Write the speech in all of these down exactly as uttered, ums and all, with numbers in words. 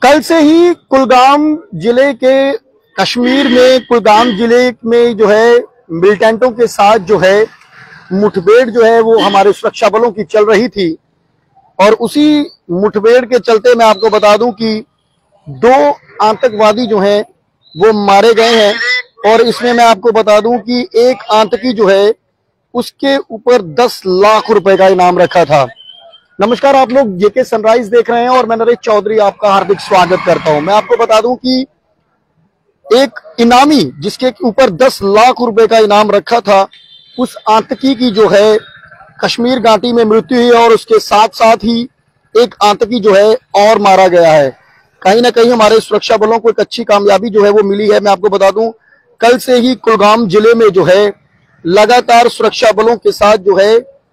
कल से ही कुलगाम जिले के कश्मीर में कुलगाम जिले में जो है मिलिटेंटों के साथ जो है मुठभेड़ जो है वो हमारे सुरक्षा बलों की चल रही थी। और उसी मुठभेड़ के चलते मैं आपको बता दूं कि दो आतंकवादी जो हैं वो मारे गए हैं। और इसमें मैं आपको बता दूं कि एक आतंकी जो है उसके ऊपर दस लाख रुपए का इनाम रखा था। नमस्कार, आप लोग जेके सनराइज देख रहे हैं और मैं नरेश चौधरी आपका हार्दिक स्वागत करता हूं। मैं आपको बता दूं कि एक इनामी जिसके ऊपर दस लाख रुपए का इनाम रखा था, उस आतंकी की जो है कश्मीर घाटी में मृत्यु हुई और उसके साथ साथ ही एक आतंकी जो है और मारा गया है। कहीं ना कहीं हमारे सुरक्षा बलों को एक अच्छी कामयाबी जो है वो मिली है। मैं आपको बता दूं, कल से ही कुलगाम जिले में जो है लगातार सुरक्षा बलों के साथ जो है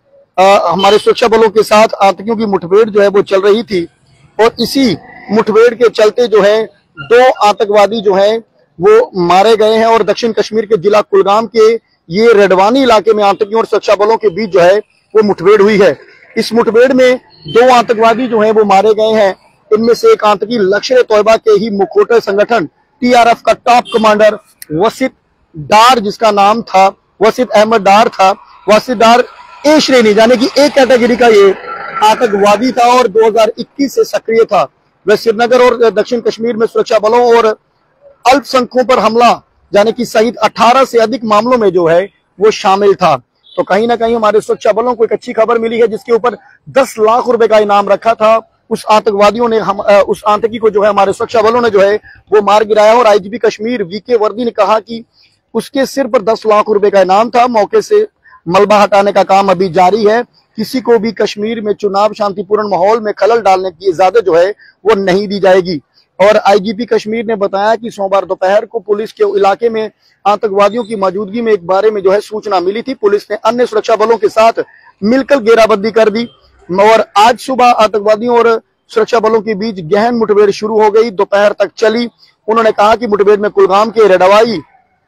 आ, हमारे सुरक्षा बलों के साथ आतंकियों की मुठभेड़ जो है वो चल रही थी। और इसी मुठभेड़ के चलते जो है दो आतंकवादी जो है वो मारे गए हैं। और दक्षिण कश्मीर के जिला कुलगाम के ये रेडवानी इलाके में आतंकियों और सुरक्षा बलों के बीच जो है वो मुठभेड़ हुई है। इस मुठभेड़ में दो आतंकवादी जो है वो मारे गए हैं। इनमें से एक आतंकी लश्कर तोयबा के ही मुखोटा संगठन टीआरएफ का टॉप कमांडर वसीद डार, जिसका नाम था वसीद अहमद डार था। वसीद डार ए श्रेणी यानी कि ए कैटेगरी का ये आतंकवादी था और दो हज़ार इक्कीस से सक्रिय था। वह श्रीनगर और दक्षिण कश्मीर में सुरक्षा बलों और अल्पसंख्यकों पर हमला यानी कि सहित अठारह से अधिक मामलों में जो है वो शामिल था। तो कहीं ना कहीं हमारे सुरक्षा बलों को एक अच्छी खबर मिली है, जिसके ऊपर दस लाख रुपए का इनाम रखा था। उस आतंकवादियों ने हम उस आतंकी को जो है हमारे सुरक्षा बलों ने जो है वो मार गिराया। और आईजीपी कश्मीर वीके वर्दी ने कहा कि उसके सिर पर दस लाख रुपए का इनाम था। मौके से मलबा हटाने का काम अभी जारी है। किसी को भी कश्मीर में चुनाव शांतिपूर्ण माहौल में खलल डालने की इजाजत जो है वो नहीं दी जाएगी। और आईजीपी कश्मीर ने बताया कि सोमवार दोपहर को पुलिस के इलाके में आतंकवादियों की मौजूदगी में एक बारे में जो है सूचना मिली थी। पुलिस ने अन्य सुरक्षा बलों के साथ मिलकर घेराबंदी कर दी और आज सुबह आतंकवादियों और सुरक्षा बलों के बीच गहन मुठभेड़ शुरू हो गई, दोपहर तक चली। उन्होंने कहा कि मुठभेड़ में कुलगाम के रेडवाई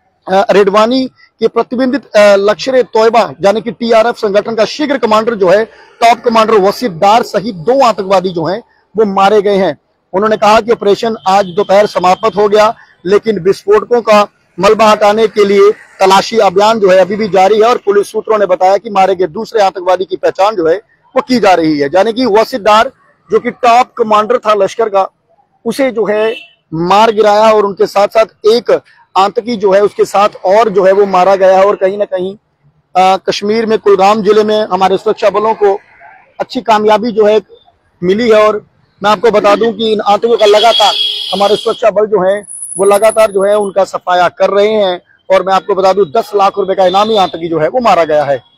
रेडवानी के प्रतिबंधित लश्कर तोयबा यानी कि टीआरएफ संगठन का शीघ्र कमांडर जो है टॉप कमांडर वसीद डार सहित दो आतंकवादी जो हैं वो मारे गए हैं। उन्होंने कहा कि ऑपरेशन आज दोपहर समाप्त हो गया, लेकिन विस्फोटकों का मलबा हटाने के लिए तलाशी अभियान जो है अभी भी जारी है। और पुलिस सूत्रों ने बताया कि मारे गए दूसरे आतंकवादी की पहचान जो है वो की जा रही है, यानी कि वसीद डार जो कि टॉप कमांडर था लश्कर का, उसे जो है मार गिराया। और उनके साथ साथ एक आतंकी जो है उसके साथ और जो है वो मारा गया है। और कहीं ना कहीं आ, कश्मीर में कुलगाम जिले में हमारे सुरक्षा बलों को अच्छी कामयाबी जो है मिली है। और मैं आपको बता दूं कि इन आतंकियों का लगातार हमारे सुरक्षा बल जो है वो लगातार जो है उनका सफाया कर रहे हैं। और मैं आपको बता दूं दस लाख रुपए का इनामी आतंकी जो है वो मारा गया है।